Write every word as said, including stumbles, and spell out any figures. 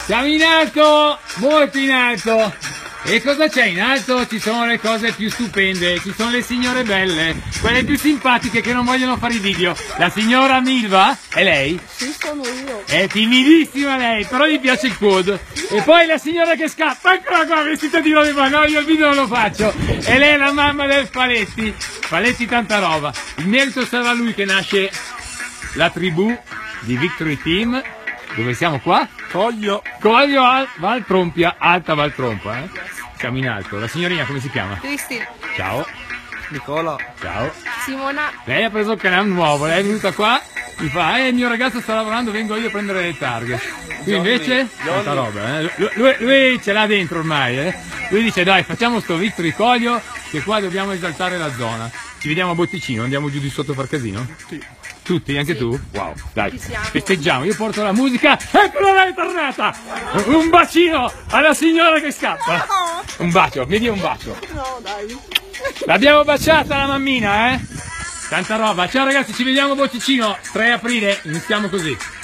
Siamo in alto, molto in alto. E cosa c'è in alto? Ci sono le cose più stupende, ci sono le signore belle, quelle più simpatiche che non vogliono fare i video. La signora Milva, è lei? Sì, sono io. È timidissima lei, però gli piace il quad. E poi la signora che scappa, eccola qua, vestita di roba, no, io il video non lo faccio. E lei è la mamma del Paletti, Paletti tanta roba. Il merito sarà lui che nasce la tribù di Victory Team. Dove siamo qua? Coglio. Coglio Al Valtrompia, Alta Valtrompa, eh? Siamo in alto. La signorina come si chiama? Cristi. Ciao. Nicola. Ciao. Simona. Lei ha preso il canale nuovo, lei è venuta qua, mi fa, eh il mio ragazzo sta lavorando, vengo io a prendere le targhe. Qui invece, tanta roba, eh? Lui, lui, lui ce l'ha dentro ormai, eh? Lui dice dai facciamo sto Victory Coglio, che qua dobbiamo esaltare la zona. Ci vediamo a Botticino, andiamo giù di sotto a far casino? Sì. Tutti, anche Sì. tu? Wow, dai, Ci siamo. festeggiamo, io porto la musica, eccola lei è tornata! Un bacino alla signora che scappa! No. Un bacio, mi dia un bacio! No, dai. L'abbiamo baciata la mammina, eh? Tanta roba, ciao ragazzi, ci vediamo a Botticino, tre aprile, iniziamo così.